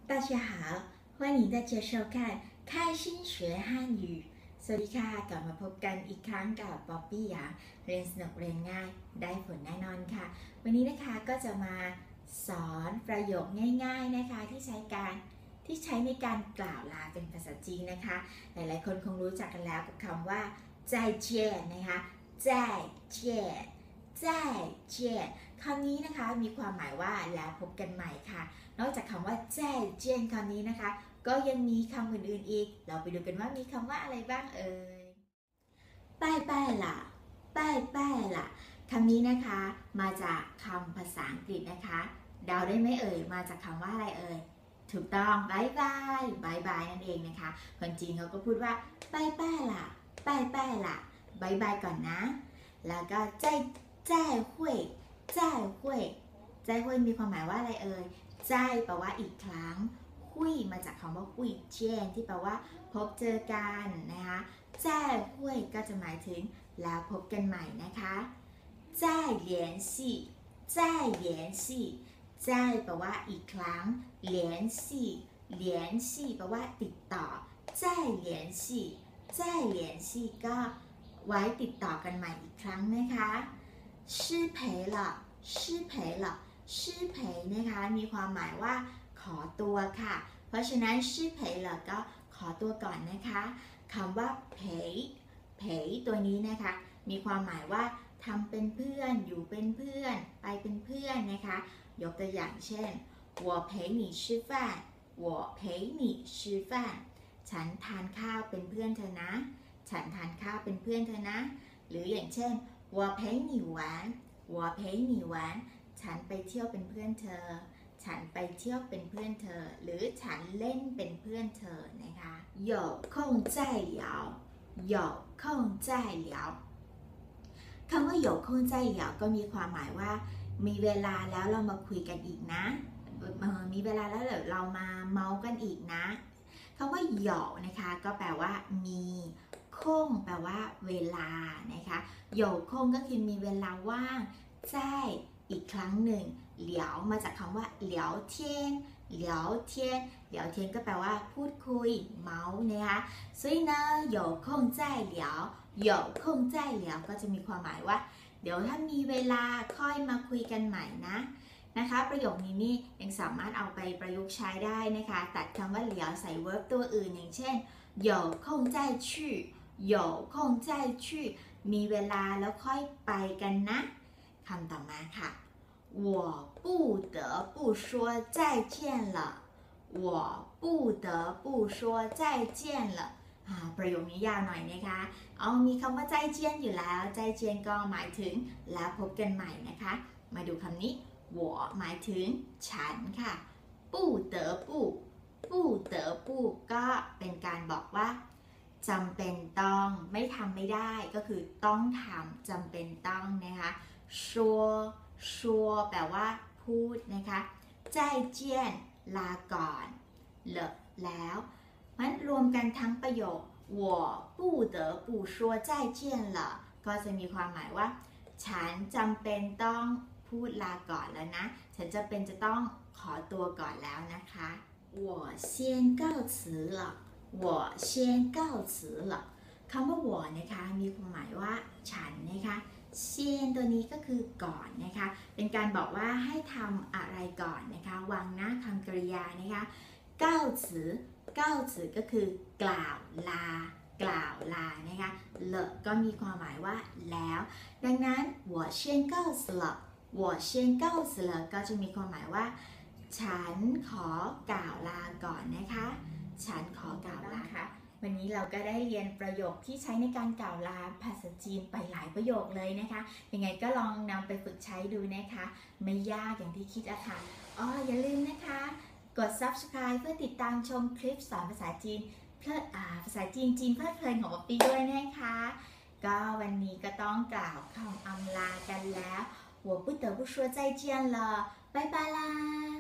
大家好，欢迎大家收看开心学汉语สวัสดีค่ะกลับมาพบกันอีกครั้งกับป๊อปปี้หยางเรียนสนุกเรียนง่ายได้ผลแน่นอนค่ะวันนี้นะคะก็จะมาสอนประโยคง่ายๆนะคะที่ใช้ในการกล่าวลาเป็นภาษาจีนนะคะหลายๆคนคงรู้จักกันแล้วกับคำว่า再见นะคะ再见再见คำนี้นะคะมีความหมายว่าแล้วพบกันใหม่ค่ะนอกจากคำว่าแจ้เจียนคำนี้นะคะก็ยังมีคำอื่นๆอีกเราไปดูกันว่ามีคำว่าอะไรบ้างเอ่ยป้ายป้ายล่ะป้ายป้ายล่ะคำนี้นะคะมาจากคำภาษาอังกฤษนะคะเดาได้ไหมเอ่ยมาจากคำว่าอะไรเอ่ยถูกต้องบายบายบายบายนั่นเองนะคะคนจีนเขาก็พูดว่าป้ายป้ายล่ะป้ายป้ายล่ะบายบายก่อนนะแล้วก็ใจหุยใจหุยใจหุยมีความหมายว่าอะไรเอ่ยใจแปลว่าอีกครั้งหุยมาจากคำว่าหุยเจียนที่แปลว่าพบเจอกันนะคะใจหุยก็จะหมายถึงแล้วพบกันใหม่นะคะ再联系再联系ใจแปลว่าอีกครั้ง联系联系แปลว่าติดต่อ再联系再联系ก็ไว้ติดต่อกันใหม่อีกครั้งนะคะชื่อเพลละชื่อเพลละชื่อเพลนะคะมีความหมายว่าขอตัวค่ะเพราะฉะนั้นชื่อเพลละก็ขอตัวก่อนนะคะคำว่าเพลตัวนี้นะคะมีความหมายว่าทำเป็นเพื่อนอยู่เป็นเพื่อนไปเป็นเพื่อนนะคะยกตัวอย่างเช่น我陪你吃饭我陪你吃饭ฉันทานข้าวเป็นเพื่อนเธอนะฉันทานข้าวเป็นเพื่อนเธอนะหรืออย่างเช่น我陪你玩我陪你玩ฉันไปเที่ยวเป็นเพื่อนเธอฉันไปเที่ยวเป็นเพื่อนเธอหรือฉันเล่นเป็นเพื่อนเธอนะคะ有空再聊有空再聊คำว่า有空再聊ก็มีความหมายว่ามีเวลาแล้วเรามาคุยกันอีกนะมีเวลาแล้วเดี๋ยวเรามาเมากันอีกนะคำว่าหยอกนะคะก็แปลว่ามีคงแปลว่าเวลานะคะหยกคงก็คือมีเวลาว่างใจอีกครั้งหนึ่งเหลียวมาจากคำว่าเหลียวเทียนเหลียวเทียนเหลียวเทียนก็แปลว่าพูดคุยเมาส์นะคะ所以呢有空再聊有空再聊ก็จะมีความหมายว่าเดี๋ยวถ้ามีเวลาค่อยมาคุยกันใหม่นะคะประโยคนี้นี่ยังสามารถเอาไปประยุกต์ใช้ได้นะคะตัดคำว่าเหลียวใส่ verb ตัวอื่นอย่างเช่น有空再去有空再去มีเวลาแล้วค่อยไปกันนะคำต่อมาค่ะ我不得不说再见了我不得不说再见了ประโยคนี้ยาวหน่อยนะคะมีคำว่าใจเจียนอยู่แล้วใจเจียนก็หมายถึงแล้วพบกันใหม่นะคะมาดูคำนี้我หมายถึงฉันค่ะ不得不不得不ก็เป็นการบอกว่าจำเป็นต้องไม่ทำไม่ได้ก็คือต้องทำจำเป็นต้องนะคะชัวแปลว่าพูดนะคะใจเจียนลาก่อนเลอะแล้วมันรวมกันทั้งประโยค我不得不说再见了ก็จะมีความหมายว่าฉันจำเป็นต้องพูดลาก่อนแล้วนะฉันจะต้องขอตัวก่อนแล้วนะคะ我先告辞了我先告辞了คำว่า我นะคะมีความหมายว่าฉันนะคะเซียนตัวนี้ก็คือก่อนนะคะเป็นการบอกว่าให้ทำอะไรก่อนนะคะวางหน้าคำกริยานะคะเก้าสือก็คือกล่าวลนะคะเลก็มีความหมายว่าแล้วดังนั้น我先告辞了我先告辞了ก็จะมีความหมายว่าฉันขอกล่าวลาก่อนนะคะฉันขอกล่าวลาค่ะวันนี้เราก็ได้เรียนประโยคที่ใช้ในการกล่าวลาภาษาจีนไปหลายประโยคเลยนะคะยังไงก็ลองนำไปฝึกใช้ดูนะคะไม่ยากอย่างที่คิดอะค่ะอย่าลืมนะคะกด subscribe เพื่อติดตามชมคลิปสอนภาษาจีนภาษาจีนเพลิดเพลินของป๊อปปี้ด้วยนะคะก็วันนี้ก็ต้องกล่าวคำอำลากันแล้ว我不得不说再见了拜拜啦